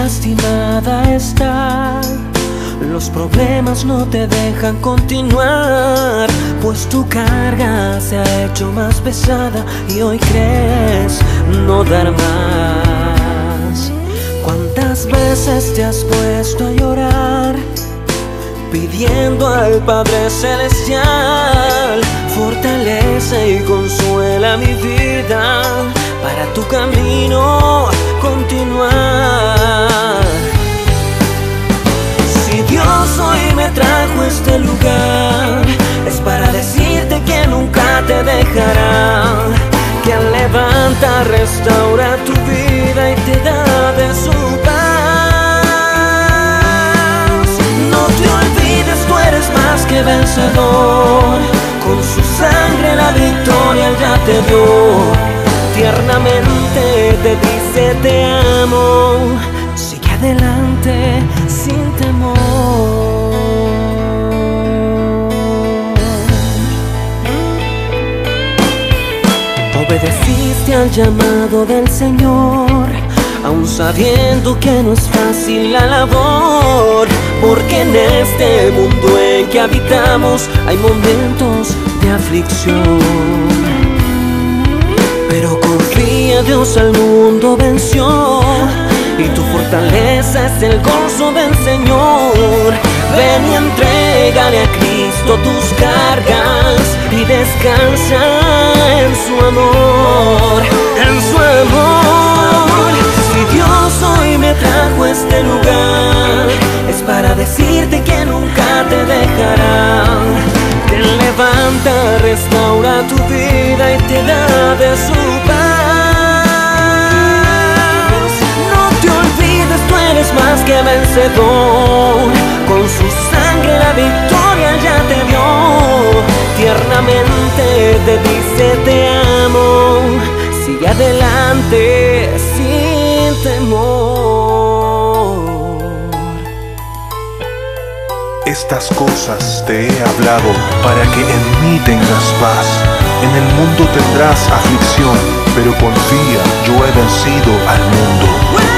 lastimada está. Los problemas no te dejan continuar, pues tu carga se ha hecho más pesada y hoy crees no dar más. ¿Cuántas veces te has puesto a llorar pidiendo al Padre Celestial fortalece y consuela mi vida para tu camino continuar? Si Dios hoy me trajo a este lugar, es para decirte que nunca te dejará, que Él levanta, restaura tu vida y te da de su paz. No te olvides, tú eres más que vencedor, con su sangre la victoria Él ya te dio. Tiernamente te dice te amo, sigue adelante sin temor. Obedeciste al llamado del Señor, aun sabiendo que no es fácil la labor, porque en este mundo en que habitamos hay momentos de aflicción. Pero confía, Dios al mundo venció, y tu fortaleza es el gozo del Señor. Ven y entrégale a Cristo tus cargas y descansa en su amor, en su amor. Si Dios hoy me trajo a este lugar, es para decirte que nunca te dejará, que Él levanta, restaura tu vida y te da de su paz. No te olvides, tú eres más que vencedor, con su sangre la victoria ya te dio. Tiernamente te dice te amo, sigue adelante sin temor. Estas cosas te he hablado para que en mí tengas paz. En el mundo tendrás aflicción, pero confía, yo he vencido al mundo.